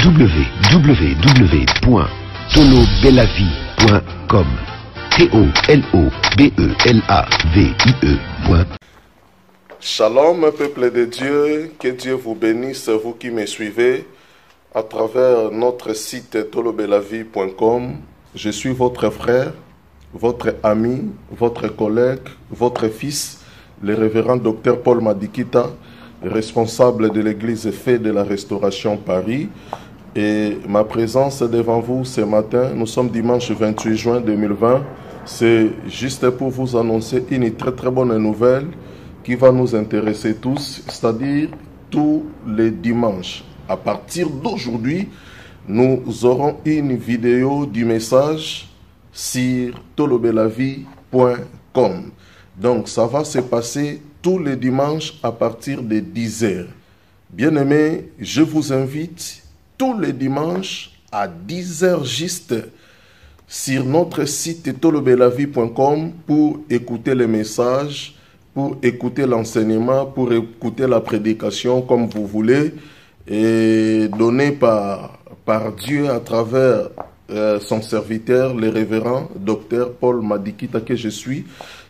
www.tolobelavie.com. TOLOBELAVIE. Shalom, peuple de Dieu, que Dieu vous bénisse, vous qui me suivez à travers notre site tolobelavie.com. Je suis votre frère, votre ami, votre collègue, votre fils, le révérend docteur Paul Madikita, responsable de l'église Fée de la Restauration Paris. Et ma présence devant vous ce matin, nous sommes dimanche 28 juin 2020, c'est juste pour vous annoncer une très bonne nouvelle qui va nous intéresser tous, c'est-à-dire tous les dimanches. À partir d'aujourd'hui, nous aurons une vidéo du message sur tolobelavie.com. Donc, ça va se passer tous les dimanches à partir de 10h. Bien-aimés, je vous invite tous les dimanches à 10h juste sur notre site tolobelavie.com pour écouter les messages, pour écouter l'enseignement, pour écouter la prédication comme vous voulez, et donné par Dieu à travers son serviteur, le révérend docteur Paul Madikita que je suis.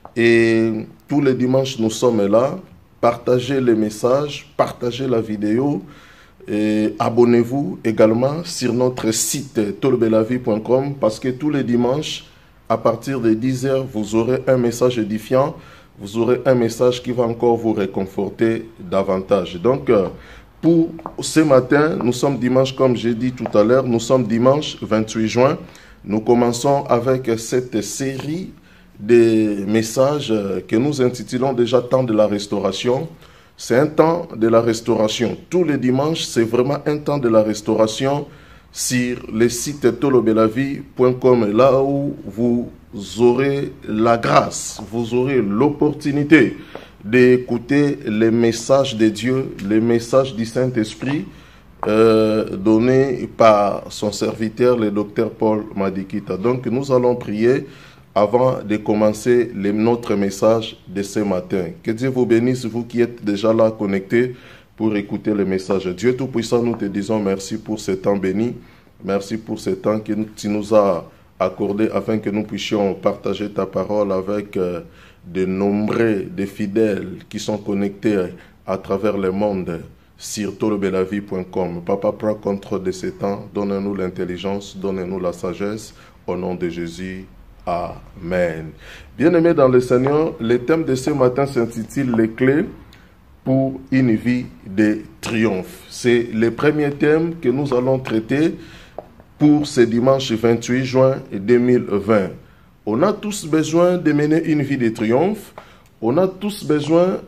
Et tous les dimanches, nous sommes là. Partagez les messages, partagez la vidéo. Et abonnez-vous également sur notre site tolobelavie.com parce que tous les dimanches, à partir de 10h, vous aurez un message édifiant. Vous aurez un message qui va encore vous réconforter davantage. Donc, pour ce matin, nous sommes dimanche, comme j'ai dit tout à l'heure, nous sommes dimanche 28 juin. Nous commençons avec cette série de messages que nous intitulons déjà Temps de la Restauration. C'est un temps de la restauration. Tous les dimanches, c'est vraiment un temps de la restauration sur le site tolobelavie.com, là où vous aurez la grâce, vous aurez l'opportunité d'écouter les messages de Dieu, les messages du Saint-Esprit donnés par son serviteur, le docteur Paul Madikita. Donc, nous allons prier avant de commencer notre message de ce matin. Que Dieu vous bénisse, vous qui êtes déjà là connectés pour écouter le message. Dieu Tout-Puissant, nous te disons merci pour ce temps béni. Merci pour ce temps que tu nous as accordé afin que nous puissions partager ta parole avec de nombreux, des fidèles qui sont connectés à travers le monde sur tolobelavie.com. Papa, prends contrôle de ce temps. Donne-nous l'intelligence, donne-nous la sagesse. Au nom de Jésus. Amen. Bien-aimés dans le Seigneur, le thème de ce matin s'intitule « Les clés pour une vie de triomphe ». C'est le premier thème que nous allons traiter pour ce dimanche 28 juin 2020. On a tous besoin de mener une vie de triomphe. On a tous besoin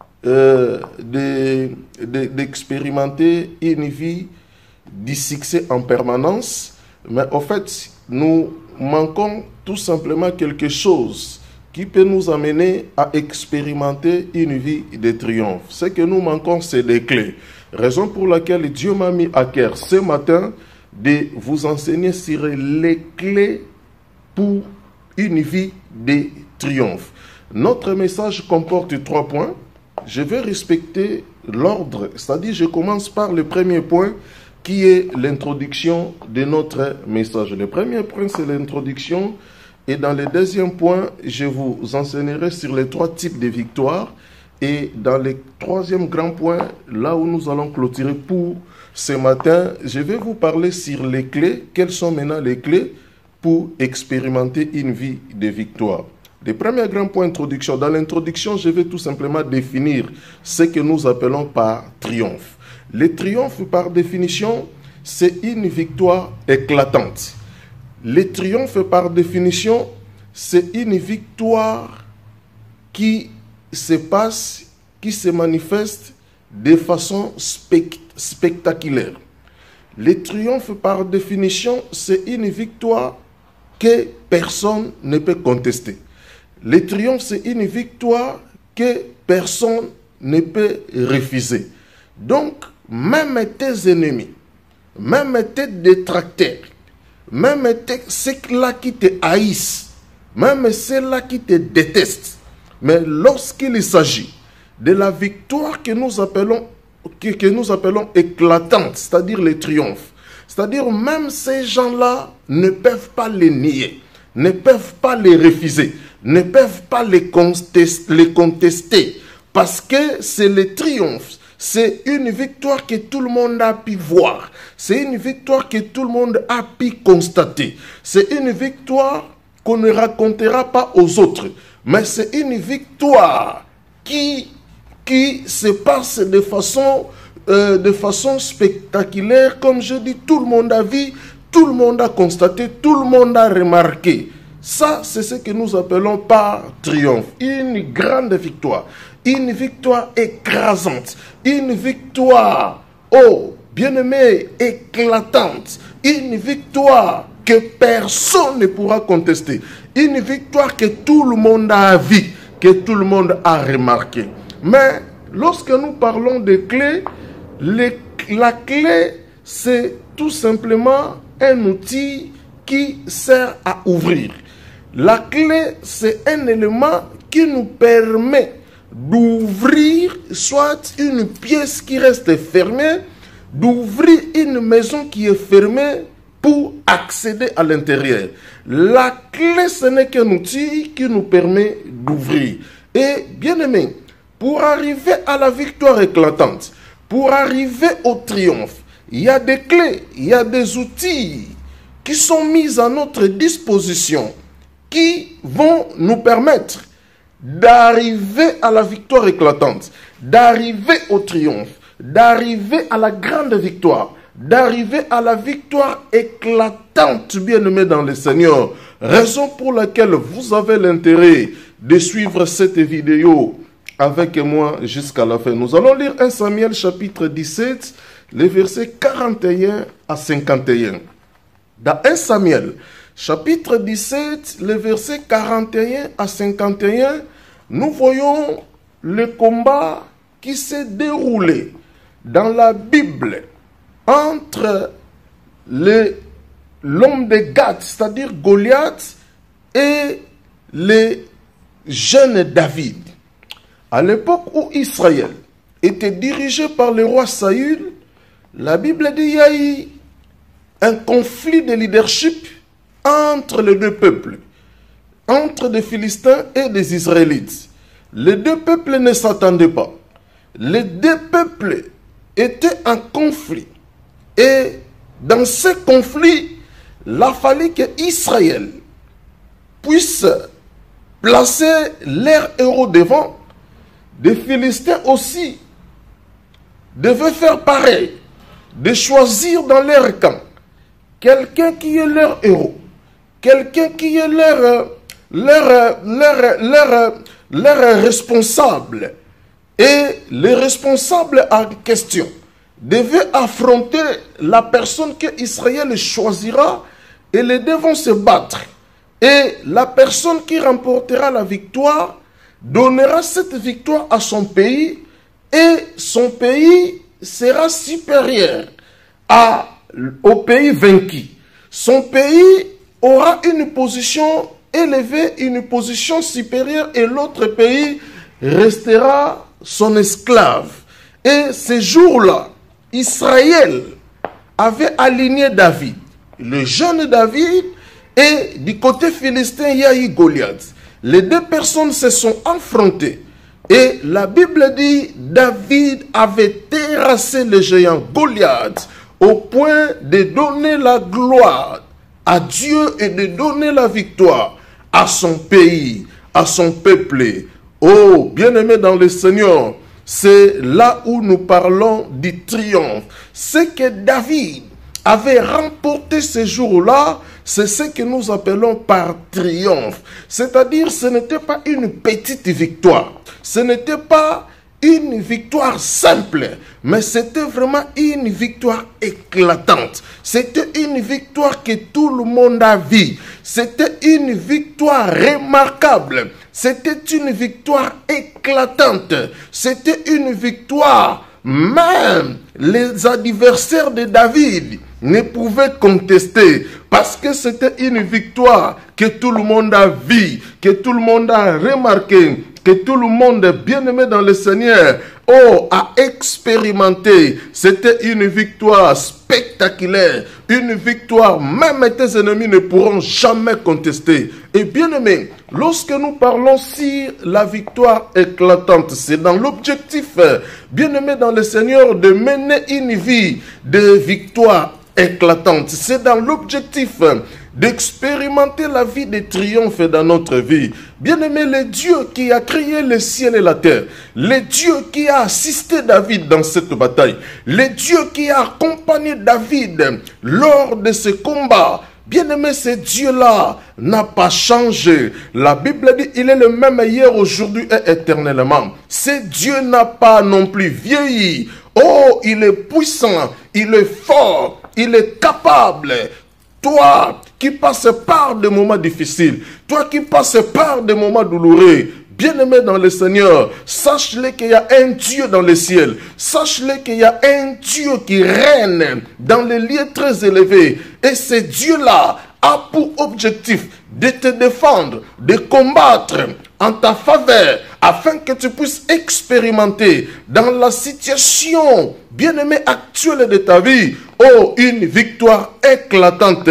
d'expérimenter une vie du succès en permanence. Mais en fait, nous manquons tout simplement quelque chose qui peut nous amener à expérimenter une vie de triomphe. Ce que nous manquons, c'est des clés. Raison pour laquelle Dieu m'a mis à cœur ce matin de vous enseigner sur les clés pour une vie de triomphe. Notre message comporte 3 points. Je vais respecter l'ordre, c'est-à-dire je commence par le premier point qui est l'introduction de notre message. Le premier point, c'est l'introduction. Et dans le deuxième point, je vous enseignerai sur les 3 types de victoires. Et dans le troisième grand point, là où nous allons clôturer pour ce matin, je vais vous parler sur les clés. Quelles sont maintenant les clés pour expérimenter une vie de victoire? Le premier grand point introduction. Dans l'introduction, je vais tout simplement définir ce que nous appelons par triomphe. Le triomphe, par définition, c'est une victoire éclatante. Le triomphe, par définition, c'est une victoire qui se passe, qui se manifeste de façon spectaculaire. Le triomphe, par définition, c'est une victoire que personne ne peut contester. Le triomphe, c'est une victoire que personne ne peut refuser. Donc, même tes ennemis, même tes détracteurs, même ceux-là qui te haïssent, même ceux-là qui te détestent, mais lorsqu'il s'agit de la victoire que nous appelons éclatante, c'est-à-dire le triomphe, C'est-à-dire même ces gens-là ne peuvent pas les nier, ne peuvent pas les refuser, ne peuvent pas les contester, parce que c'est le triomphe. C'est une victoire que tout le monde a pu voir. C'est une victoire que tout le monde a pu constater. C'est une victoire qu'on ne racontera pas aux autres. Mais c'est une victoire qui se passe de façon spectaculaire. Comme je dis, tout le monde a vu, tout le monde a constaté, tout le monde a remarqué. Ça, c'est ce que nous appelons par triomphe. Une grande victoire. Une victoire écrasante. Une victoire, oh, bien-aimé, éclatante. Une victoire que personne ne pourra contester. Une victoire que tout le monde a vu, que tout le monde a remarqué. Mais lorsque nous parlons de clés, la clé, c'est tout simplement un outil qui sert à ouvrir. La clé, c'est un élément qui nous permet d'ouvrir soit une pièce qui reste fermée, d'ouvrir une maison qui est fermée pour accéder à l'intérieur. La clé, ce n'est qu'un outil qui nous permet d'ouvrir. Et bien aimé, pour arriver à la victoire éclatante, pour arriver au triomphe, il y a des clés, il y a des outils qui sont mis à notre disposition, qui vont nous permettre d'arriver à la victoire éclatante, d'arriver au triomphe, d'arriver à la grande victoire, d'arriver à la victoire éclatante, bien-aimés dans le Seigneur. Raison pour laquelle vous avez l'intérêt de suivre cette vidéo avec moi jusqu'à la fin. Nous allons lire 1 Samuel chapitre 17, les versets 41 à 51. Dans 1 Samuel chapitre 17, les versets 41 à 51, nous voyons le combat qui s'est déroulé dans la Bible entre l'homme de Gath, c'est-à-dire Goliath, et les jeunes David. À l'époque où Israël était dirigé par le roi Saül, la Bible dit qu'il y a eu un conflit de leadership entre les deux peuples, entre des Philistins et des Israélites. Les deux peuples ne s'attendaient pas. Les deux peuples étaient en conflit. Et dans ce conflit, il a fallu que Israël puisse placer leurs héros devant. Les Philistins aussi devaient faire pareil, de choisir dans leur camp quelqu'un qui est leur héros, quelqu'un qui est leur responsable. Et les responsables en question devaient affronter la personne que Israël choisira et les deux vont se battre. Et la personne qui remportera la victoire donnera cette victoire à son pays et son pays sera supérieur au pays vaincu. Son pays aura une position élevée, une position supérieure et l'autre pays restera son esclave. Et ce jour-là, Israël avait aligné David, le jeune David, et du côté philistin, il y a eu Goliath. Les deux personnes se sont affrontées. Et la Bible dit, David avait terrassé le géant Goliath au point de donner la gloire à Dieu et de donner la victoire à son pays, à son peuple. Oh, bien-aimé dans le Seigneur, c'est là où nous parlons du triomphe. Ce que David avait remporté ce jour-là, c'est ce que nous appelons par triomphe. C'est-à-dire, ce n'était pas une petite victoire. Ce n'était pas une victoire simple, mais c'était vraiment une victoire éclatante. C'était une victoire que tout le monde a vue. C'était une victoire remarquable. C'était une victoire éclatante. C'était une victoire, même les adversaires de David ne pouvaient contester, parce que c'était une victoire que tout le monde a vue, que tout le monde a remarqué, que tout le monde bien-aimé dans le Seigneur a expérimenté. C'était une victoire spectaculaire, une victoire même tes ennemis ne pourront jamais contester. Et bien-aimé, lorsque nous parlons sur la victoire éclatante, c'est dans l'objectif, bien-aimé dans le Seigneur, de mener une vie de victoire éclatante. C'est dans l'objectif d'expérimenter la vie de triomphe dans notre vie. Bien-aimé, le Dieu qui a créé le ciel et la terre, le Dieu qui a assisté David dans cette bataille, le Dieu qui a accompagné David lors de ce combat, bien-aimé, ce Dieu-là n'a pas changé. La Bible dit, il est le même hier, aujourd'hui et éternellement. Ce Dieu n'a pas non plus vieilli. Oh, il est puissant, il est fort, il est capable. Toi qui passes par des moments difficiles, toi qui passes par des moments douloureux, bien-aimé dans le Seigneur, sache-le qu'il y a un Dieu dans le ciel. Sache-le qu'il y a un Dieu qui règne dans les lieux très élevés. Et ce Dieu-là a pour objectif de te défendre, de combattre en ta faveur, afin que tu puisses expérimenter dans la situation bien-aimée actuelle de ta vie, une victoire éclatante.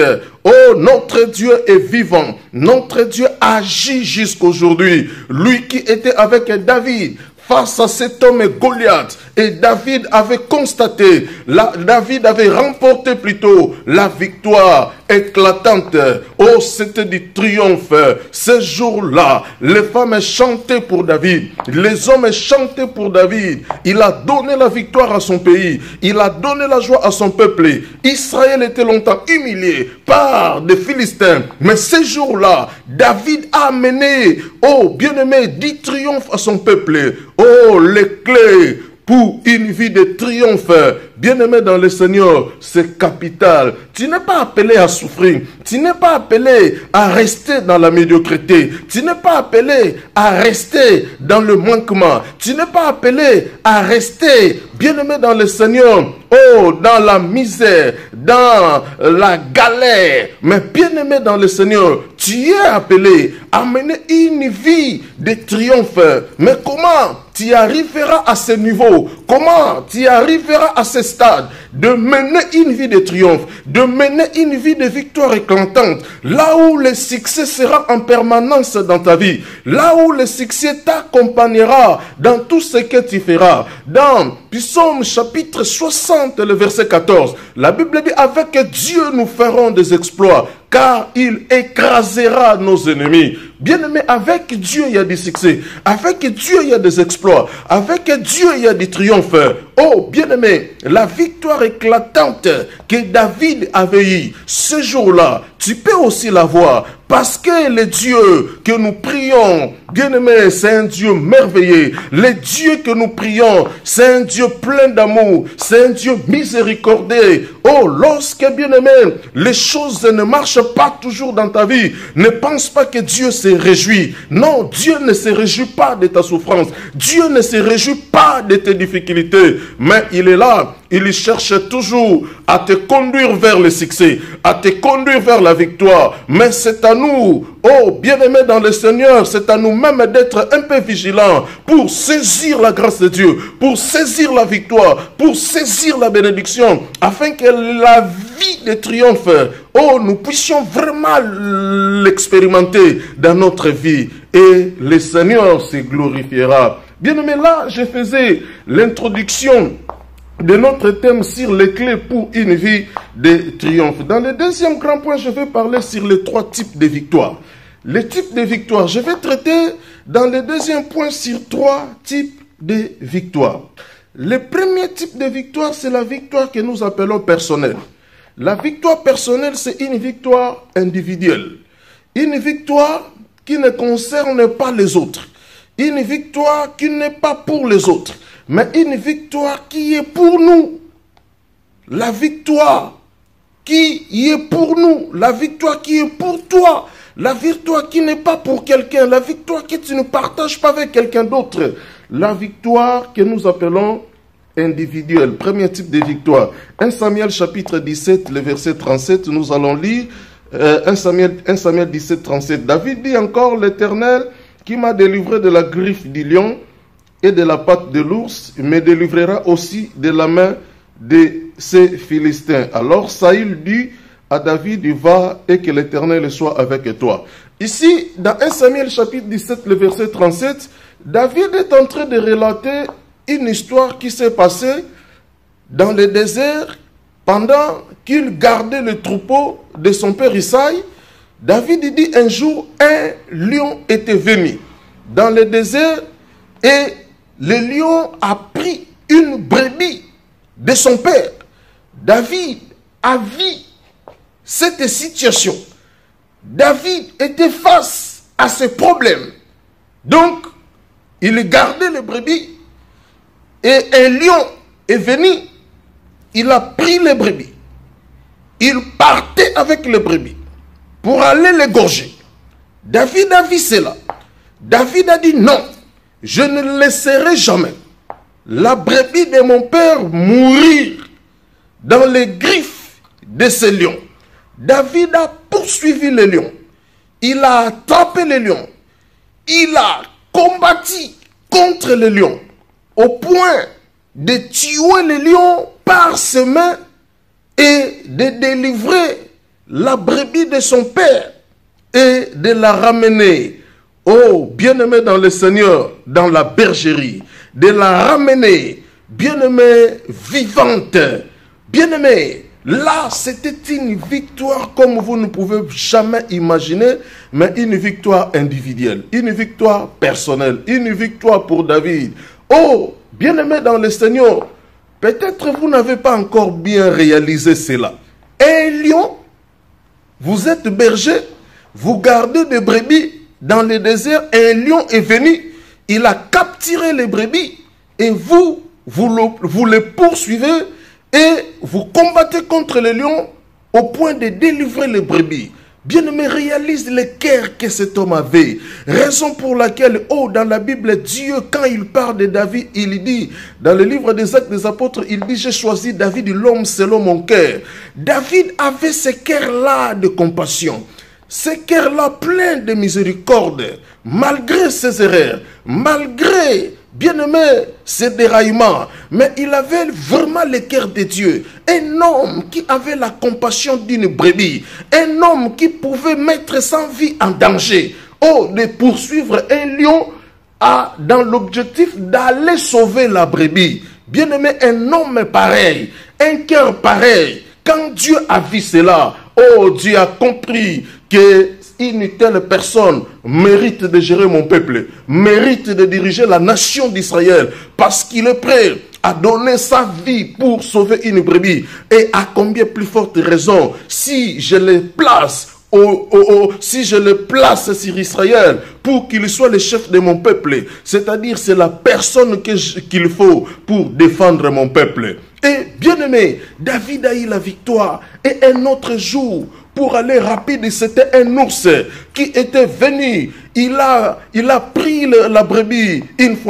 Notre Dieu est vivant, notre Dieu agit jusqu'aujourd'hui. Lui qui était avec David face à cet homme Goliath, et David avait constaté, David avait remporté plutôt la victoire éclatante. C'était du triomphe. Ce jour-là, les femmes chantaient pour David, les hommes chantaient pour David. Il a donné la victoire à son pays, il a donné la joie à son peuple. Israël était longtemps humilié par des Philistins, mais ce jour-là, David a amené, bien-aimé, du triomphe à son peuple. Les clés pour une vie de triomphe, bien-aimé dans le Seigneur, c'est capital. Tu n'es pas appelé à souffrir, tu n'es pas appelé à rester dans la médiocrité, tu n'es pas appelé à rester dans le manquement, tu n'es pas appelé à rester, bien-aimé dans le Seigneur, dans la misère, dans la galère. Mais bien-aimé dans le Seigneur, tu es appelé à mener une vie de triomphe. Mais comment tu arriveras à ce niveau? Comment tu arriveras à ce stade de mener une vie de triomphe, de mener une vie de victoire éclatante, là où le succès sera en permanence dans ta vie, là où le succès t'accompagnera dans tout ce que tu feras. Dans Psaume chapitre 60, le verset 14, la Bible dit, avec Dieu nous ferons des exploits, car il écrasera nos ennemis. Bien-aimé, avec Dieu, il y a du succès. Avec Dieu, il y a des exploits. Avec Dieu, il y a du triomphe. Bien-aimé, la victoire éclatante que David avait eue ce jour-là, tu peux aussi l'avoir. Parce que le Dieu que nous prions, bien-aimé, c'est un Dieu merveilleux. Le Dieu que nous prions, c'est un Dieu plein d'amour. C'est un Dieu miséricordieux. Lorsque, bien-aimé, les choses ne marchent pas toujours dans ta vie, ne pense pas que Dieu se réjouit. Non, Dieu ne se réjouit pas de ta souffrance. Dieu ne se réjouit pas de tes difficultés. Mais il est là. Il cherche toujours à te conduire vers le succès, à te conduire vers la victoire. Mais c'est à nous, bien-aimés dans le Seigneur, c'est à nous-mêmes d'être un peu vigilants pour saisir la grâce de Dieu, pour saisir la victoire, pour saisir la bénédiction, afin que la vie de triomphe, nous puissions vraiment l'expérimenter dans notre vie. Et le Seigneur se glorifiera. Bien-aimés, là, je faisais l'introduction de notre thème sur les clés pour une vie de triomphe. Dans le deuxième grand point, je vais parler sur les 3 types de victoires. Les types de victoires, je vais traiter dans le deuxième point sur 3 types de victoires. Le premier type de victoire, c'est la victoire que nous appelons personnelle. La victoire personnelle, c'est une victoire individuelle. Une victoire qui ne concerne pas les autres. Une victoire qui n'est pas pour les autres, mais une victoire qui est pour nous. La victoire qui est pour nous. La victoire qui est pour toi. La victoire qui n'est pas pour quelqu'un. La victoire que tu ne partages pas avec quelqu'un d'autre. La victoire que nous appelons individuelle. Premier type de victoire. 1 Samuel chapitre 17, le verset 37, nous allons lire 1 Samuel 17, 37. David dit encore, l'Éternel qui m'a délivré de la griffe du lion et de la patte de l'ours, me délivrera aussi de la main de ces Philistins. Alors Saül dit à David, va et que l'Éternel soit avec toi. Ici, dans 1 Samuel chapitre 17, le verset 37, David est en train de relater une histoire qui s'est passée dans le désert pendant qu'il gardait le troupeau de son père Isaïe. David dit un jour, un lion était venu dans le désert et le lion a pris une brebis de son père. David a vu cette situation. David était face à ce problème. Donc, il gardait les brebis et un lion est venu. Il a pris les brebis. Il partait avec les brebis pour aller l'égorger. David a vu cela. David a dit non, je ne laisserai jamais la brebis de mon père mourir dans les griffes de ce lion. David a poursuivi le lion. Il a attrapé le lion. Il a combattu contre le lion au point de tuer le lion par ses mains et de délivrer la brebis de son père et de la ramener, oh bien-aimé dans le Seigneur, dans la bergerie, de la ramener, bien-aimé, vivante, bien-aimé. Là, c'était une victoire comme vous ne pouvez jamais imaginer, mais une victoire individuelle, une victoire personnelle, une victoire pour David. Oh, bien-aimé dans le Seigneur, peut-être vous n'avez pas encore bien réalisé cela. Un lion, vous êtes berger, vous gardez des brebis dans le désert, un lion est venu, il a capturé les brebis et vous les poursuivez et vous combattez contre le lion au point de délivrer les brebis. Bien-aimé, réalise le cœur que cet homme avait. Raison pour laquelle, oh, dans la Bible, Dieu, quand il parle de David, il dit, dans le livre des Actes des Apôtres, il dit, j'ai choisi David, l'homme selon mon cœur. David avait ce cœur-là de compassion. Ce cœur-là plein de miséricorde, malgré ses erreurs, malgré, bien-aimé, ses déraillements, mais il avait vraiment le cœur de Dieu. Un homme qui avait la compassion d'une brebis, un homme qui pouvait mettre sa vie en danger, oh, de poursuivre un lion dans l'objectif d'aller sauver la brebis. Bien-aimé, un homme pareil, un cœur pareil, quand Dieu a vu cela, oh, Dieu a compris qu'une telle personne mérite de gérer mon peuple, mérite de diriger la nation d'Israël, parce qu'il est prêt à donner sa vie pour sauver une brebis. Et à combien plus forte raison, si je le place si je le place sur Israël pour qu'il soit le chef de mon peuple, c'est-à-dire c'est la personne qu'il faut pour défendre mon peuple. Et bien aimé, David a eu la victoire. Et un autre jour, pour aller rapide, c'était un ours qui était venu. Il a pris la brebis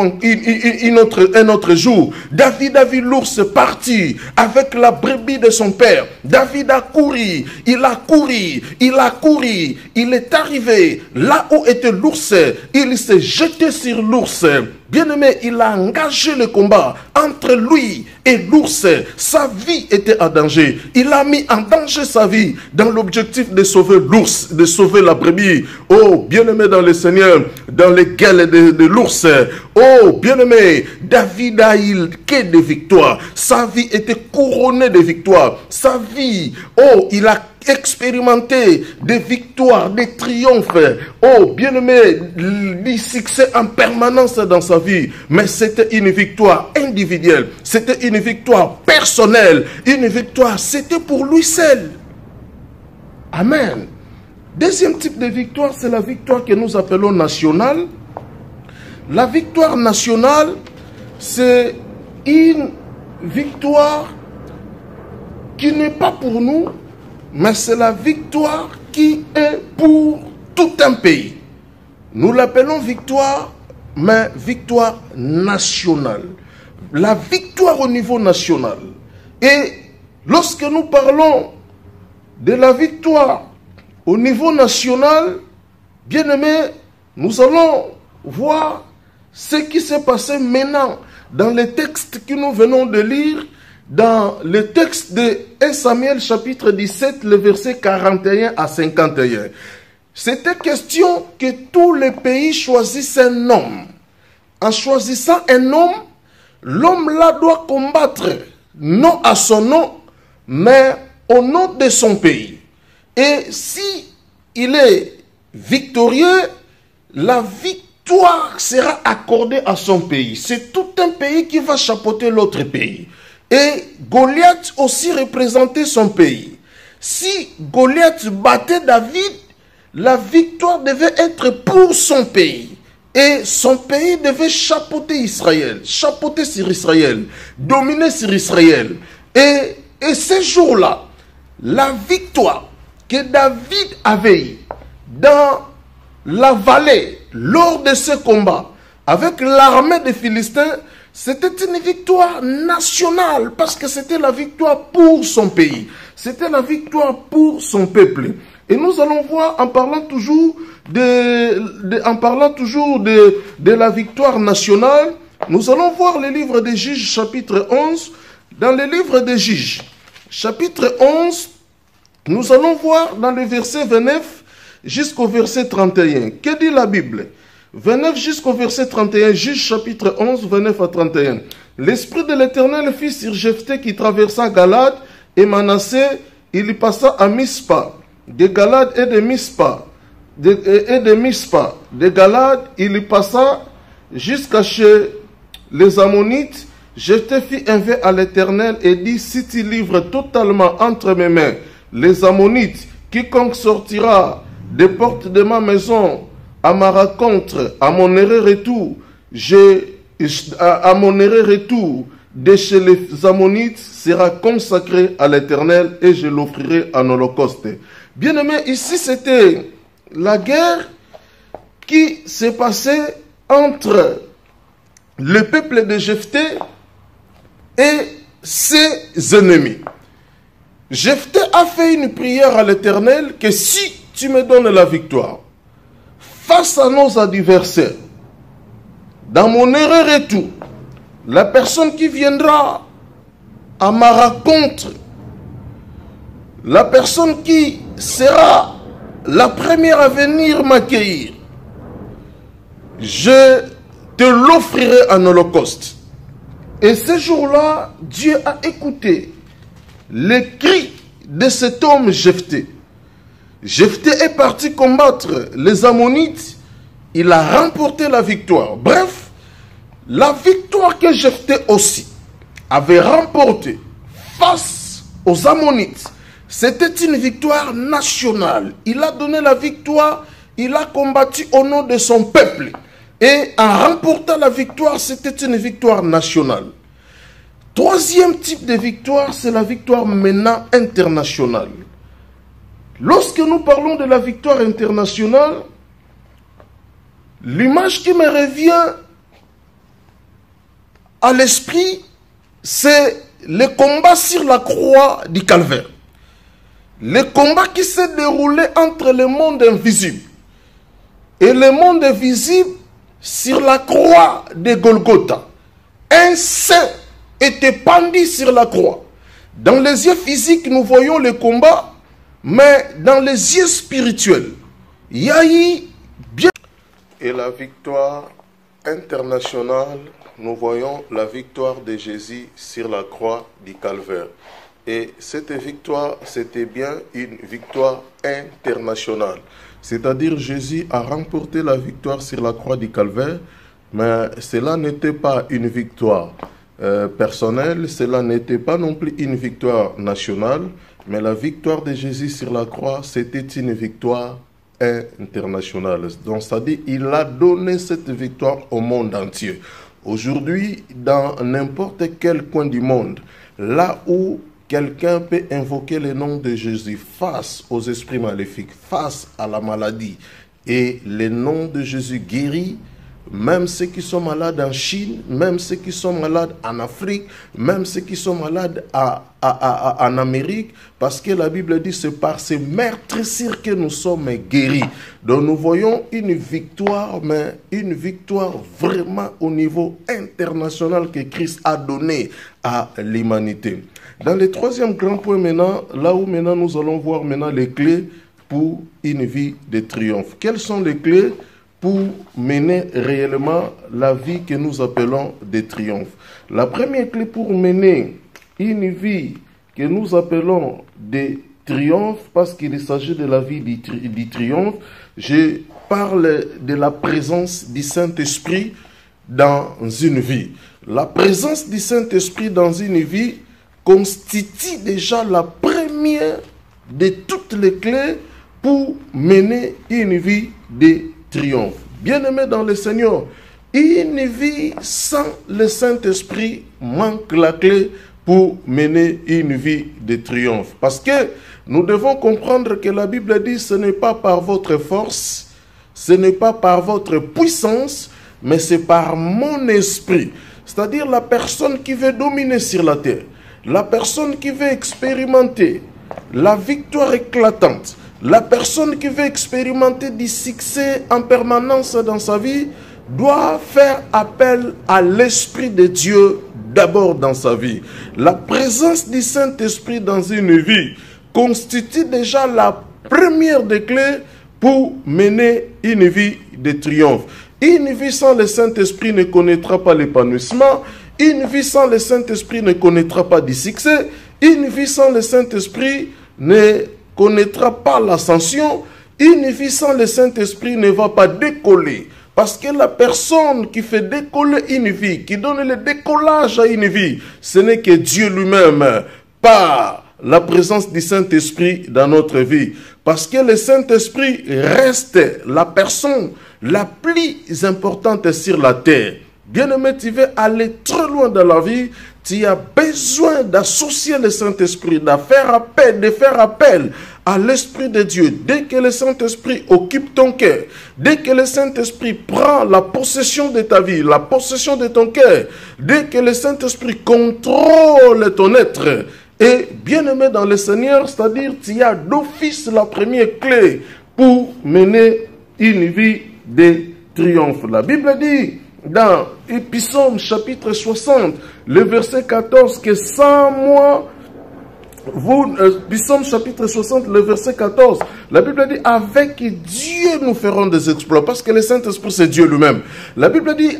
un autre jour. David a vu l'ours partir avec la brebis de son père. David a couru, il a couru, il a couru. Il est arrivé là où était l'ours. Il s'est jeté sur l'ours. Bien-aimé, il a engagé le combat entre lui et l'ours. Sa vie était en danger. Il a mis en danger sa vie dans l'objectif de sauver l'ours, de sauver la brebis. Oh, bien-aimé dans le Seigneur, dans les gueules de l'ours. Oh, bien-aimé, David a eu que des victoires. Sa vie était couronnée de victoires. Sa vie, oh, il a expérimenté des victoires, des triomphes. Oh, bien-aimé, du succès en permanence dans sa vie. Mais c'était une victoire individuelle. C'était une victoire personnelle. Une victoire, c'était pour lui seul. Amen. Deuxième type de victoire, c'est la victoire que nous appelons nationale. La victoire nationale, c'est une victoire qui n'est pas pour nous, mais c'est la victoire qui est pour tout un pays. Nous l'appelons victoire, mais victoire nationale. La victoire au niveau national. Et lorsque nous parlons de la victoire au niveau national, bien aimé, nous allons voir ce qui s'est passé maintenant dans les textes que nous venons de lire, dans le texte de 1 Samuel chapitre 17, le verset 41 à 51. C'était question que tous les pays choisissent un homme. En choisissant un homme, l'homme là doit combattre, non à son nom, mais au nom de son pays. Et si il est victorieux, la victoire sera accordée à son pays. C'est tout un pays qui va chapeauter l'autre pays. Et Goliath aussi représentait son pays. Si Goliath battait David, la victoire devait être pour son pays. Et son pays devait chapeauter Israël, chapeauter sur Israël, dominer sur Israël. Et ces jours-là, la victoire que David avait eue dans la vallée, lors de ce combat, avec l'armée des Philistins, c'était une victoire nationale, parce que c'était la victoire pour son pays. C'était la victoire pour son peuple. Et nous allons voir, en parlant toujours de la victoire nationale, nous allons voir le livre des Juges, chapitre 11. Dans le livre des Juges, chapitre 11, nous allons voir dans le verset 29 jusqu'au verset 31. Que dit la Bible? 29 jusqu'au verset 31, Juges chapitre 11, 29 à 31. L'Esprit de l'Éternel fit sur Jephthé qui traversa Galade et Manassé, il y passa à Mispa. De Galade et de Mispa, de Galade, il y passa jusqu'à chez les Ammonites. Jephthé fit un vœu à l'Éternel et dit, si tu livres totalement entre mes mains les Ammonites, quiconque sortira des portes de ma maison à ma rencontre, à mon retour, à mon retour de chez les Ammonites sera consacré à l'Éternel et je l'offrirai en holocauste. Bien aimé, ici c'était la guerre qui s'est passée entre le peuple de Jephthé et ses ennemis. Jephthé a fait une prière à l'Éternel que si tu me donnes la victoire face à nos adversaires, dans mon retour, la personne qui viendra à ma rencontre, la personne qui sera la première à venir m'accueillir, je te l'offrirai en holocauste. Et ce jour-là, Dieu a écouté les cris de cet homme Jephthé. Jephthé est parti combattre les Ammonites, il a remporté la victoire. Bref, la victoire que Jephthé aussi avait remportée face aux Ammonites, c'était une victoire nationale. Il a donné la victoire, il a combattu au nom de son peuple. Et en remportant la victoire, c'était une victoire nationale. Troisième type de victoire, c'est la victoire maintenant internationale. Lorsque nous parlons de la victoire internationale, l'image qui me revient à l'esprit, c'est le combat sur la croix du Calvaire. Le combat qui s'est déroulé entre le monde invisible et le monde visible sur la croix de Golgotha. Un saint était pendu sur la croix. Dans les yeux physiques, nous voyons le combat, mais dans les yeux spirituels, il y a eu bien... Et la victoire internationale, nous voyons la victoire de Jésus sur la croix du Calvaire. Et cette victoire, c'était bien une victoire internationale. C'est-à-dire Jésus a remporté la victoire sur la croix du Calvaire, mais cela n'était pas une victoire personnelle, cela n'était pas non plus une victoire nationale, mais la victoire de Jésus sur la croix, c'était une victoire internationale. Donc, c'est-à-dire il a donné cette victoire au monde entier. Aujourd'hui, dans n'importe quel coin du monde, là où quelqu'un peut invoquer le nom de Jésus face aux esprits maléfiques, face à la maladie, et le nom de Jésus guérit, même ceux qui sont malades en Chine, même ceux qui sont malades en Afrique, même ceux qui sont malades en Amérique, parce que la Bible dit c'est par ces meurtrissures que nous sommes guéris. Donc nous voyons une victoire, mais une victoire vraiment au niveau international que Christ a donné à l'humanité. Dans le troisième grand point maintenant, là où maintenant nous allons voir maintenant les clés pour une vie de triomphe. Quelles sont les clés pour mener réellement la vie que nous appelons de triomphe? La première clé pour mener une vie que nous appelons de triomphe, parce qu'il s'agit de la vie du triomphe, je parle de la présence du Saint-Esprit dans une vie. La présence du Saint-Esprit dans une vie constitue déjà la première de toutes les clés pour mener une vie de triomphe. Bien-aimé dans le Seigneur, une vie sans le Saint-Esprit manque la clé pour mener une vie de triomphe. Parce que nous devons comprendre que la Bible dit ce n'est pas par votre force, ce n'est pas par votre puissance, mais c'est par mon esprit. C'est-à-dire la personne qui veut dominer sur la terre, la personne qui veut expérimenter la victoire éclatante, la personne qui veut expérimenter du succès en permanence dans sa vie doit faire appel à l'Esprit de Dieu d'abord dans sa vie. La présence du Saint-Esprit dans une vie constitue déjà la première des clés pour mener une vie de triomphe. Une vie sans le Saint-Esprit ne connaîtra pas l'épanouissement. Une vie sans le Saint-Esprit ne connaîtra pas du succès. Une vie sans le Saint-Esprit ne connaîtra pas l'ascension. Une vie sans le Saint-Esprit ne va pas décoller. Parce que la personne qui fait décoller une vie, qui donne le décollage à une vie, ce n'est que Dieu lui-même, par la présence du Saint-Esprit dans notre vie. Parce que le Saint-Esprit reste la personne la plus importante sur la terre. Bien-aimé, tu veux aller très loin dans la vie, tu as besoin d'associer le Saint-Esprit, de faire appel à l'Esprit de Dieu. Dès que le Saint-Esprit occupe ton cœur, dès que le Saint-Esprit prend la possession de ta vie, la possession de ton cœur, dès que le Saint-Esprit contrôle ton être, et bien-aimé dans le Seigneur, c'est-à-dire tu as d'office la première clé pour mener une vie de triomphe. La Bible dit dans Psaume chapitre 60, le verset 14, que sans moi, Psaume chapitre 60, le verset 14, la Bible dit, avec Dieu nous ferons des exploits, parce que le Saint-Esprit c'est Dieu lui-même. La Bible dit,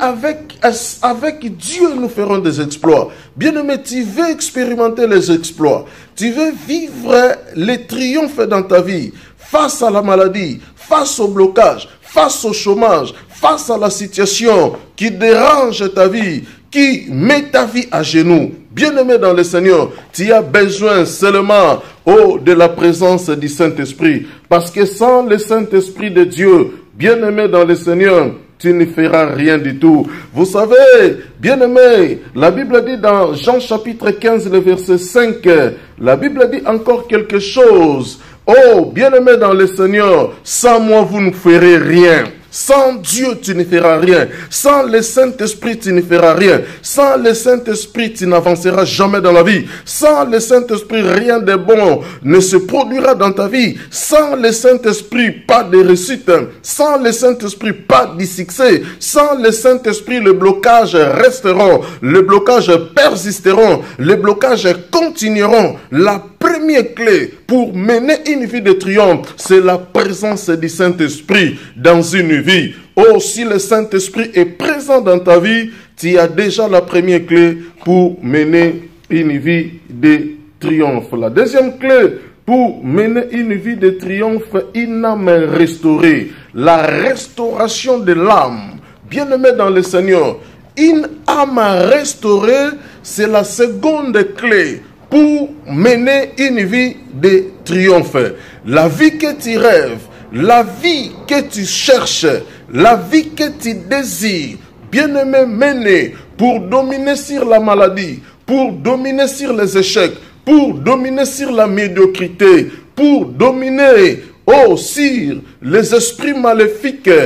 avec Dieu nous ferons des exploits. Bien-aimé, tu veux expérimenter les exploits, tu veux vivre les triomphes dans ta vie, face à la maladie, face au blocage, face au chômage, face à la situation qui dérange ta vie, qui met ta vie à genoux. Bien-aimé dans le Seigneur, tu as besoin seulement de la présence du Saint-Esprit. Parce que sans le Saint-Esprit de Dieu, bien-aimé dans le Seigneur, tu ne feras rien du tout. Vous savez, bien-aimé, la Bible dit dans Jean chapitre 15, le verset 5, la Bible dit encore quelque chose. Oh, bien-aimé dans le Seigneur, sans moi vous ne ferez rien. Sans Dieu, tu ne feras rien. Sans le Saint-Esprit, tu ne feras rien. Sans le Saint-Esprit, tu n'avanceras jamais dans la vie. Sans le Saint-Esprit, rien de bon ne se produira dans ta vie. Sans le Saint-Esprit, pas de réussite. Sans le Saint-Esprit, pas de succès. Sans le Saint-Esprit, le blocage resteront. Le blocage persisteront. Les blocages continueront. La première clé pour mener une vie de triomphe, c'est la présence du Saint-Esprit dans une vie. Oh, si le Saint-Esprit est présent dans ta vie, tu as déjà la première clé pour mener une vie de triomphe. La deuxième clé pour mener une vie de triomphe, une âme restaurée. La restauration de l'âme. Bien-aimé dans le Seigneur, une âme restaurée, c'est la seconde clé pour mener une vie de triomphe. La vie que tu rêves, la vie que tu cherches, la vie que tu désires, bien-aimé, mener pour dominer sur la maladie, pour dominer sur les échecs, pour dominer sur la médiocrité, pour dominer sur les esprits maléfiques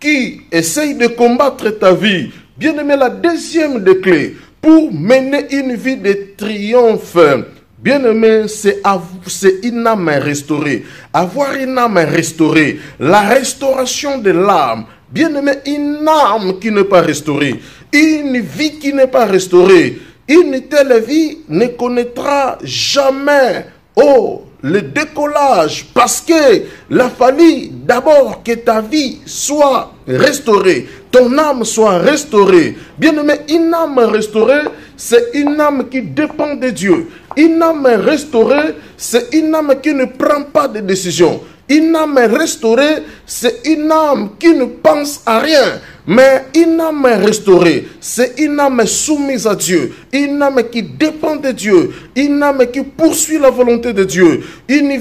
qui essaye de combattre ta vie, bien-aimé, la deuxième des clés pour mener une vie de triomphe, bien-aimé, c'est une âme restaurée. Avoir une âme restaurée, la restauration de l'âme. Bien-aimé, une âme qui n'est pas restaurée, une vie qui n'est pas restaurée, une telle vie ne connaîtra jamais le décollage, parce que il a fallu d'abord que ta vie soit restaurée, ton âme soit restaurée. Bien-aimé, une âme restaurée, c'est une âme qui dépend de Dieu. Une âme restaurée, c'est une âme qui ne prend pas de décision. Une âme restaurée, c'est une âme qui ne pense à rien. Mais une âme restaurée, c'est une âme soumise à Dieu. Une âme qui dépend de Dieu. Une âme qui poursuit la volonté de Dieu. Une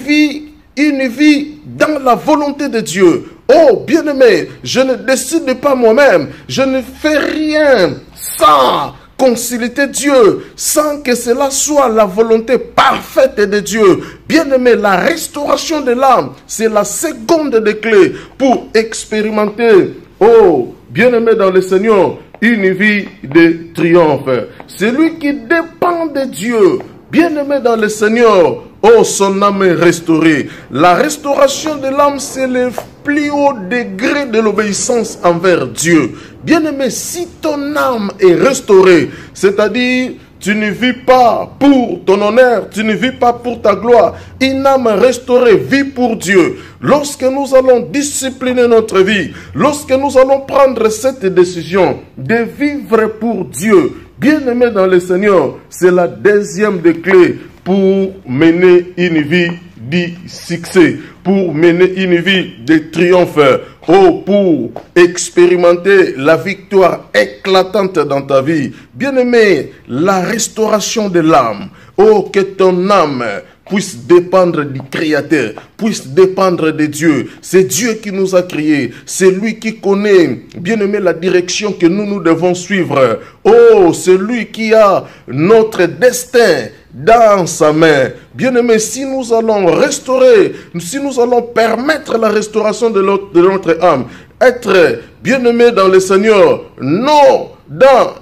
vie dans la volonté de Dieu. Oh, bien-aimé, je ne décide pas moi-même. Je ne fais rien sans consulter Dieu, sans que cela soit la volonté parfaite de Dieu. Bien-aimé, la restauration de l'âme, c'est la seconde des clés pour expérimenter, bien-aimé dans le Seigneur, une vie de triomphe. Celui qui dépend de Dieu, bien-aimé dans le Seigneur, son âme est restaurée. La restauration de l'âme, c'est le plus haut degré de l'obéissance envers Dieu. Bien-aimé, si ton âme est restaurée, c'est-à-dire tu ne vis pas pour ton honneur, tu ne vis pas pour ta gloire. Une âme restaurée vit pour Dieu. Lorsque nous allons discipliner notre vie, lorsque nous allons prendre cette décision de vivre pour Dieu, bien-aimé dans le Seigneur, c'est la deuxième des clés pour mener une vie de succès, pour mener une vie de triomphe, pour expérimenter la victoire éclatante dans ta vie. Bien-aimé, la restauration de l'âme, que ton âme puisse dépendre du Créateur, puisse dépendre de Dieu. C'est Dieu qui nous a créés. C'est lui qui connaît, bien-aimé, la direction que nous devons suivre. C'est lui qui a notre destin dans sa main. Bien-aimé, si nous allons restaurer, si nous allons permettre la restauration de notre âme, être bien-aimé dans le Seigneur, non dans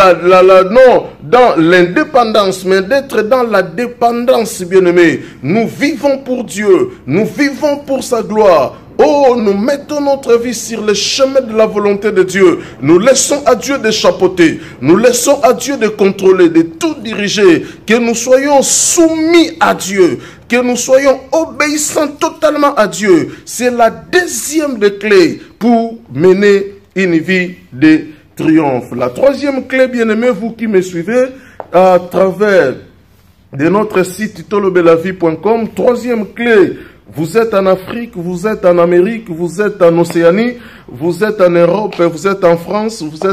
dans l'indépendance, mais d'être dans la dépendance, bien-aimé. Nous vivons pour Dieu, nous vivons pour sa gloire. Nous mettons notre vie sur le chemin de la volonté de Dieu. Nous laissons à Dieu de chapeauter. Nous laissons à Dieu de contrôler, de tout diriger. Que nous soyons soumis à Dieu. Que nous soyons obéissants totalement à Dieu. C'est la deuxième des clés pour mener une vie de triomphe. La troisième clé, bien-aimés, vous qui me suivez à travers de notre site titolobelavie.com, troisième clé. Vous êtes en Afrique, vous êtes en Amérique, vous êtes en Océanie, vous êtes en Europe, vous êtes en France, vous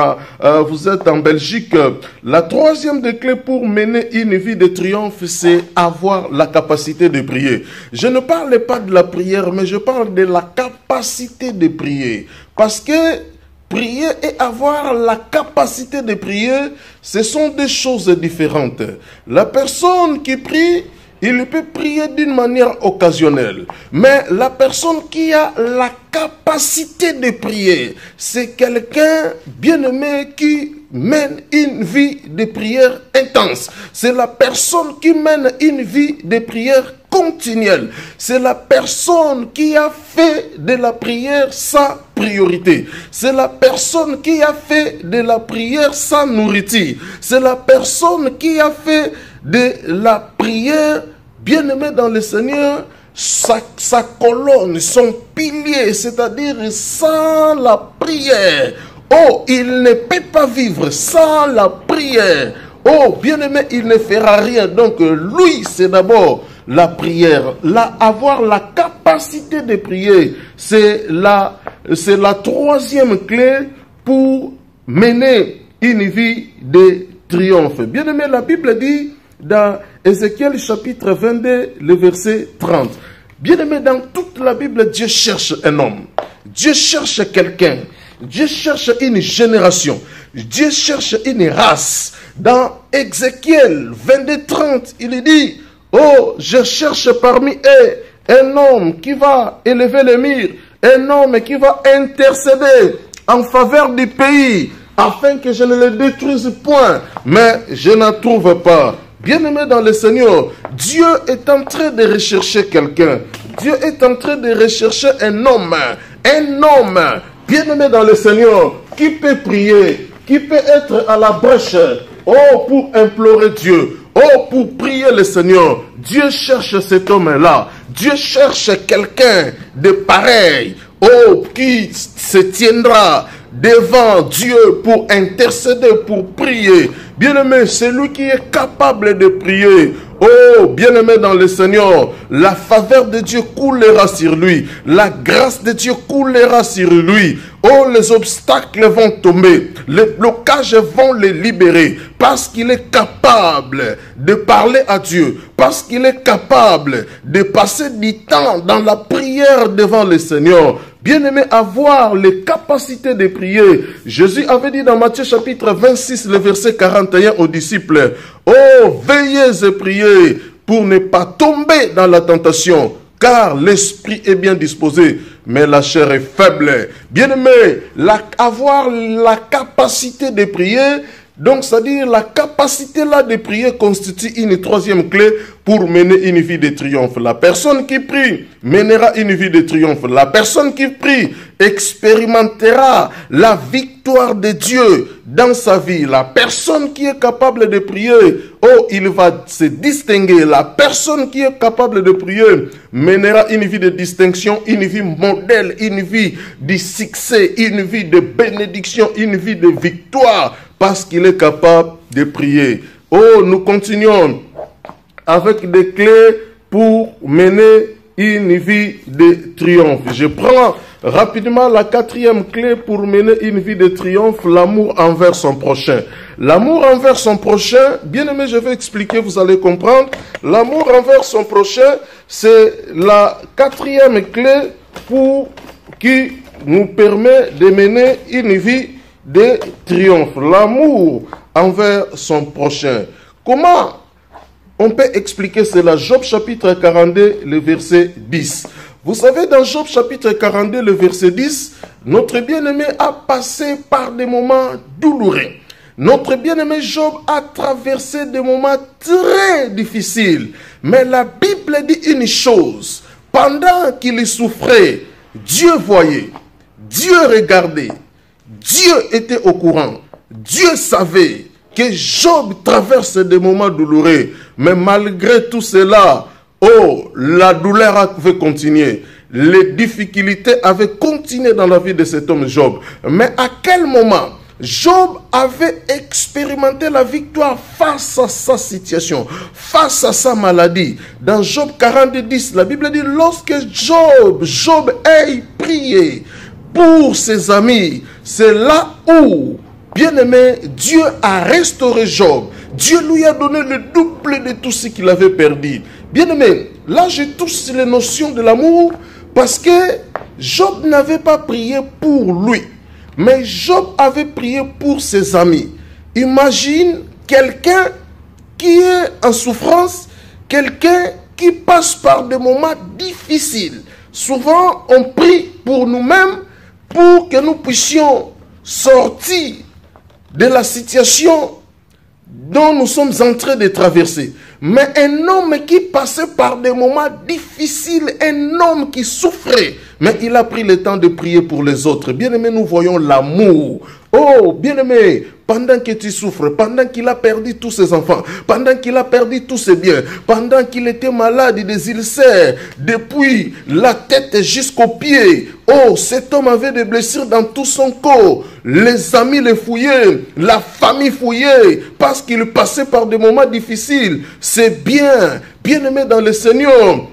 êtes en Belgique. La troisième des clés pour mener une vie de triomphe, c'est avoir la capacité de prier. Je ne parle pas de la prière, mais je parle de la capacité de prier. Parce que prier et avoir la capacité de prier, ce sont deux choses différentes. La personne qui prie, il peut prier d'une manière occasionnelle. Mais la personne qui a la capacité de prier, c'est quelqu'un bien-aimé qui mène une vie de prière intense. C'est la personne qui mène une vie de prière continuelle. C'est la personne qui a fait de la prière sa priorité. C'est la personne qui a fait de la prière sa nourriture. C'est la personne qui a fait de la prière, bien-aimé dans le Seigneur, sa colonne, son pilier, c'est-à-dire sans la prière. Il ne peut pas vivre sans la prière. Bien-aimé, il ne fera rien. Donc, lui, c'est d'abord la prière. Avoir la capacité de prier, c'est la troisième clé pour mener une vie de triomphe. Bien-aimé, la Bible dit dans Ézéchiel chapitre 22, le verset 30. Bien-aimé, dans toute la Bible, Dieu cherche un homme. Dieu cherche quelqu'un. Dieu cherche une génération. Dieu cherche une race. Dans Ézéchiel 22, 30, il dit, je cherche parmi eux un homme qui va élever les murs un homme qui va intercéder en faveur du pays, afin que je ne le détruise point, mais je n'en trouve pas. Bien-aimé dans le Seigneur, Dieu est en train de rechercher quelqu'un. Dieu est en train de rechercher un homme, bien-aimé dans le Seigneur, qui peut prier, qui peut être à la brèche, pour implorer Dieu, pour prier le Seigneur. Dieu cherche cet homme-là. Dieu cherche quelqu'un de pareil, qui se tiendra devant Dieu pour intercéder, pour prier. Bien-aimé, c'est lui qui est capable de prier. Bien-aimé dans le Seigneur, la faveur de Dieu coulera sur lui. La grâce de Dieu coulera sur lui. Les obstacles vont tomber. Les blocages vont les libérer. Parce qu'il est capable de parler à Dieu. Parce qu'il est capable de passer du temps dans la prière devant le Seigneur. Bien-aimé, avoir les capacités de prier. Jésus avait dit dans Matthieu chapitre 26, le verset 41 aux disciples, veillez et priez pour ne pas tomber dans la tentation, car l'esprit est bien disposé, mais la chair est faible. Bien-aimé, avoir la capacité de prier, donc c'est-à-dire la capacité là de prier constitue une troisième clé pour mener une vie de triomphe. La personne qui prie mènera une vie de triomphe. La personne qui prie expérimentera la victoire de Dieu dans sa vie. La personne qui est capable de prier, il va se distinguer. La personne qui est capable de prier mènera une vie de distinction, une vie modèle, une vie de succès, une vie de bénédiction, une vie de victoire, parce qu'il est capable de prier. Nous continuons avec des clés pour mener une vie de triomphe. Je prends rapidement la quatrième clé pour mener une vie de triomphe, l'amour envers son prochain. L'amour envers son prochain, bien aimé, je vais expliquer, vous allez comprendre. L'amour envers son prochain, c'est la quatrième clé qui nous permet de mener une vie de triomphe. L'amour envers son prochain. Comment on peut expliquer cela? Job chapitre 42, le verset 10. Vous savez, dans Job chapitre 42, le verset 10, notre bien-aimé a passé par des moments douloureux. Notre bien-aimé Job a traversé des moments très difficiles. Mais la Bible dit une chose. Pendant qu'il souffrait, Dieu voyait, Dieu regardait, Dieu était au courant, Dieu savait que Job traverse des moments douloureux. Mais malgré tout cela, la douleur avait continué. Les difficultés avaient continué dans la vie de cet homme Job. Mais à quel moment Job avait expérimenté la victoire face à sa situation, face à sa maladie? Dans Job 42, 10, la Bible dit, lorsque Job ait prié pour ses amis, c'est là où, bien aimé, Dieu a restauré Job. Dieu lui a donné le double de tout ce qu'il avait perdu. Bien aimé, là je touche les notions de l'amour parce que Job n'avait pas prié pour lui, mais Job avait prié pour ses amis. Imagine quelqu'un qui est en souffrance, quelqu'un qui passe par des moments difficiles. Souvent, on prie pour nous-mêmes pour que nous puissions sortir de la situation dont nous sommes en train de traverser. Mais un homme qui passait par des moments difficiles, un homme qui souffrait, mais il a pris le temps de prier pour les autres. Bien-aimé, nous voyons l'amour. Bien-aimé, pendant que tu souffres, pendant qu'il a perdu tous ses enfants, pendant qu'il a perdu tous ses biens, pendant qu'il était malade des ulcères, depuis la tête jusqu'aux pieds, cet homme avait des blessures dans tout son corps. Les amis le fouillaient, la famille fouillait, parce qu'il passait par des moments difficiles. C'est bien, bien-aimé dans le Seigneur.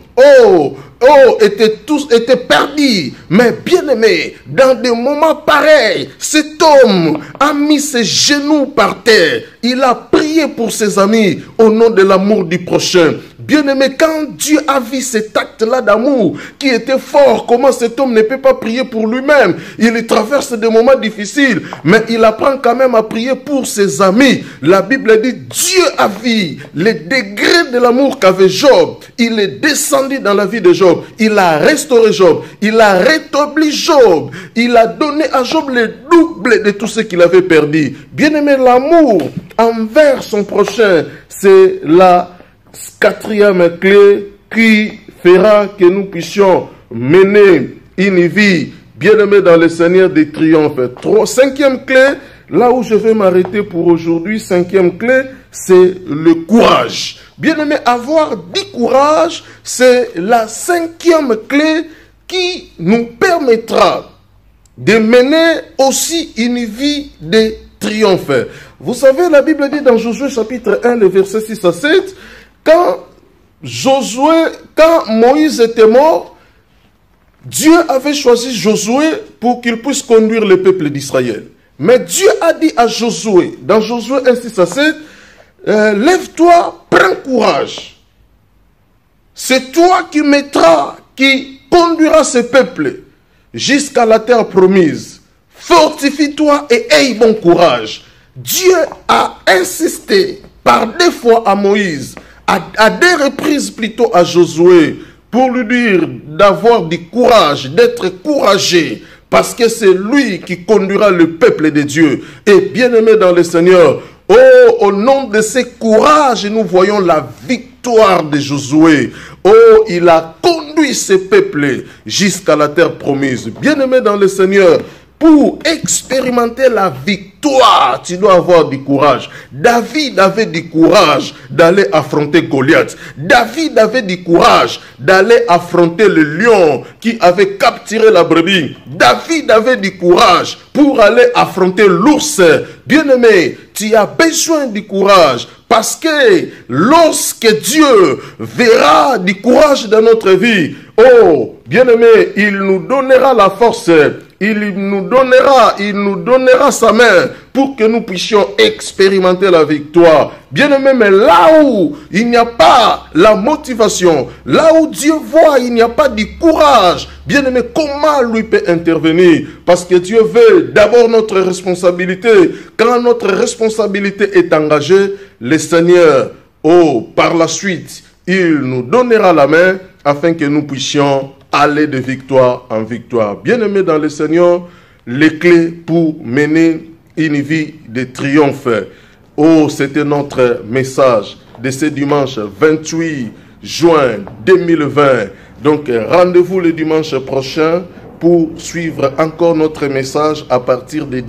Tous étaient perdus. Mais bien aimé, dans des moments pareils, cet homme a mis ses genoux par terre. Il a prié pour ses amis au nom de l'amour du prochain. Bien-aimé, quand Dieu a vu cet acte-là d'amour qui était fort, comment cet homme ne peut pas prier pour lui-même? Il traverse des moments difficiles, mais il apprend quand même à prier pour ses amis. La Bible dit, Dieu a vu les degrés de l'amour qu'avait Job. Il est descendu dans la vie de Job. Il a restauré Job. Il a rétabli Job. Il a donné à Job le double de tout ce qu'il avait perdu. Bien-aimé, l'amour envers son prochain, c'est la quatrième clé qui fera que nous puissions mener une vie, bien-aimé dans le Seigneur, des triomphes. Cinquième clé, là où je vais m'arrêter pour aujourd'hui, cinquième clé, c'est le courage. Bien-aimé, avoir du courage, c'est la cinquième clé qui nous permettra de mener aussi une vie de triomphe. Vous savez, la Bible dit dans Josué chapitre 1, le verset 6 à 7, quand Moïse était mort, Dieu avait choisi Josué pour qu'il puisse conduire le peuple d'Israël. Mais Dieu a dit à Josué, dans Josué 1, 6 à 7, lève-toi, prends courage. C'est toi qui conduiras ce peuple jusqu'à la terre promise. Fortifie-toi et aie bon courage. Dieu a insisté par deux fois à Moïse, à deux reprises plutôt à Josué, pour lui dire d'avoir du courage, d'être courageux, parce que c'est lui qui conduira le peuple de Dieu. Et bien-aimé dans le Seigneur, au nom de ce courage, nous voyons la victoire de Josué. Il a conduit ce peuple jusqu'à la terre promise. Bien-aimé dans le Seigneur, pour expérimenter la victoire, tu dois avoir du courage. David avait du courage d'aller affronter Goliath. David avait du courage d'aller affronter le lion qui avait capturé la brebis. David avait du courage pour aller affronter l'ours. Bien-aimé, tu as besoin du courage. Parce que lorsque Dieu verra du courage dans notre vie, bien-aimé, il nous donnera la force. Il nous donnera sa main pour que nous puissions expérimenter la victoire. Bien-aimé, mais là où il n'y a pas la motivation, là où Dieu voit, il n'y a pas de courage, bien-aimé, comment lui peut intervenir? Parce que Dieu veut d'abord notre responsabilité. Quand notre responsabilité est engagée, le Seigneur, par la suite, il nous donnera la main afin que nous puissions aller de victoire en victoire. Bien-aimés dans le Seigneur, les clés pour mener une vie de triomphe. C'était notre message de ce dimanche 28 juin 2020. Donc, rendez-vous le dimanche prochain pour suivre encore notre message à partir de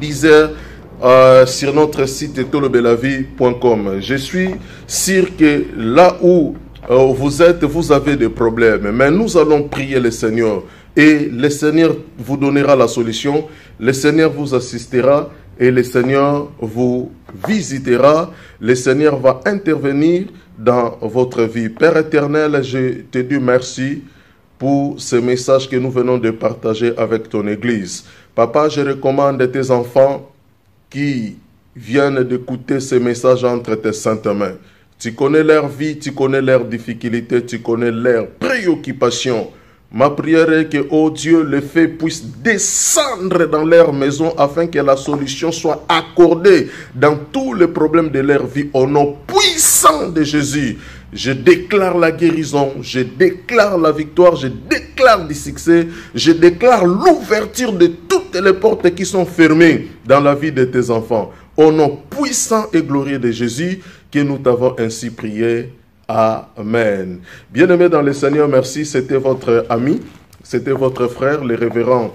10h sur notre site tolobelavie.com. Je suis sûr que là où vous avez des problèmes, mais nous allons prier le Seigneur et le Seigneur vous donnera la solution, le Seigneur vous assistera et le Seigneur vous visitera, le Seigneur va intervenir dans votre vie. Père éternel, je te dis merci pour ce message que nous venons de partager avec ton Église. Papa, je recommande tes enfants qui viennent d'écouter ce message entre tes saintes mains. Tu connais leur vie, tu connais leurs difficultés, tu connais leurs préoccupations. Ma prière est que, Dieu, le feu puisse descendre dans leur maison afin que la solution soit accordée dans tous les problèmes de leur vie. Au nom puissant de Jésus, je déclare la guérison, je déclare la victoire, je déclare du succès, je déclare l'ouverture de toutes les portes qui sont fermées dans la vie de tes enfants. Au nom puissant et glorieux de Jésus, que nous t'avons ainsi prié. Amen. Bien-aimés dans le Seigneur, merci. C'était votre ami, c'était votre frère, le révérend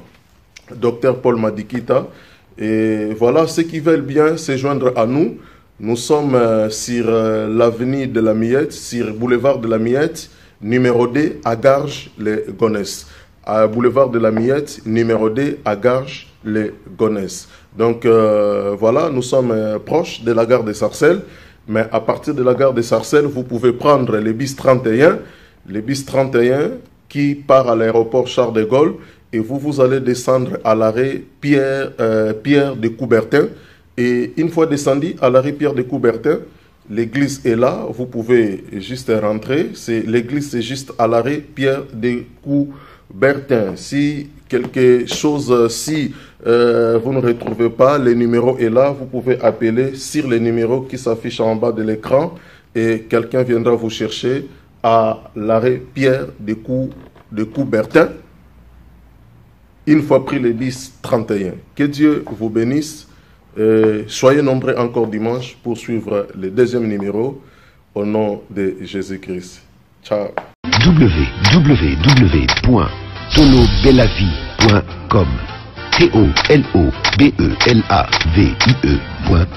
Dr Paul Madikita. Et voilà, ceux qui veulent bien se joindre à nous. Nous sommes sur l'avenue de la Miette, sur boulevard de la Miette, numéro D, à Garges-les-Gonesse. À boulevard de la Miette, numéro D, à Garges-les-Gonesse. Donc voilà, nous sommes proches de la gare de Sarcelles. Mais à partir de la gare de Sarcelles, vous pouvez prendre le bus 31, qui part à l'aéroport Charles de Gaulle, et vous allez descendre à l'arrêt Pierre de Coubertin. Et une fois descendu à l'arrêt Pierre de Coubertin, l'église est là, vous pouvez juste rentrer. L'église, c'est juste à l'arrêt Pierre de Coubertin. Si quelque chose, si vous ne retrouvez pas, le numéro est là, vous pouvez appeler sur les numéros qui s'affichent en bas de l'écran et quelqu'un viendra vous chercher à l'arrêt Pierre de Coubertin. Une fois pris le 10-31. Que Dieu vous bénisse. Soyez nombreux encore dimanche pour suivre le deuxième numéro au nom de Jésus-Christ. Ciao. www.tolobelavie.com. TOLOBELAVIE.com